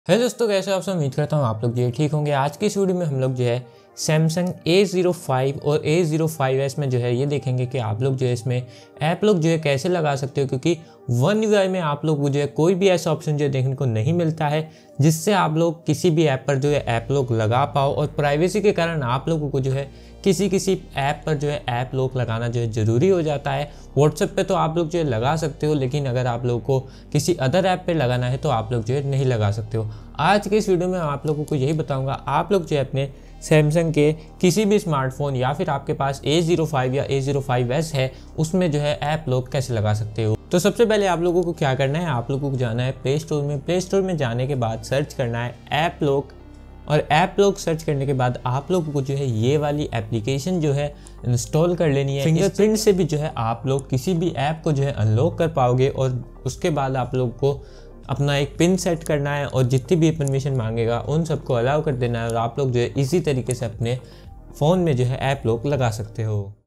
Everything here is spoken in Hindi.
हेलो दोस्तों, कैसे हो आप सब। उम्मीद करता हूँ आप लोग जो है ठीक होंगे। आज की इस वीडियो में हम लोग जो है सैमसंग A05 और A05s में जो है ये देखेंगे कि आप लोग जो है इसमें ऐप लोग जो है कैसे लगा सकते हो, क्योंकि वन UI में आप लोग को जो है कोई भी ऐसा ऑप्शन जो है देखने को नहीं मिलता है जिससे आप लोग किसी भी ऐप पर जो है ऐप लोग लगा पाओ। और प्राइवेसी के कारण आप लोगों को जो है किसी ऐप पर जो है ऐप लोग लगाना जो है ज़रूरी हो जाता है। व्हाट्सएप पे तो आप लोग जो है लगा सकते हो, लेकिन अगर आप लोगों को किसी अदर ऐप पे लगाना है तो आप लोग जो है नहीं लगा सकते हो। आज के इस वीडियो में आप लोगों को यही बताऊंगा, आप लोग जो है अपने सैमसंग के किसी भी स्मार्टफोन या फिर आपके पास A05 या A05s है उसमें जो है ऐप लोग कैसे लगा सकते हो। तो सबसे पहले आप लोगों को क्या करना है, आप लोगों को जाना है प्ले स्टोर में। प्ले स्टोर में जाने के बाद सर्च करना है ऐप लोग, और ऐप लोग सर्च करने के बाद आप लोगों को जो है ये वाली एप्लीकेशन जो है इंस्टॉल कर लेनी है। फिंगरप्रिंट से भी जो है आप लोग किसी भी ऐप को जो है अनलॉक कर पाओगे, और उसके बाद आप लोग को अपना एक पिन सेट करना है और जितनी भी परमिशन मांगेगा उन सबको अलाउ कर देना है, और आप लोग जो है इसी तरीके से अपने फ़ोन में जो है ऐप लोग लगा सकते हो।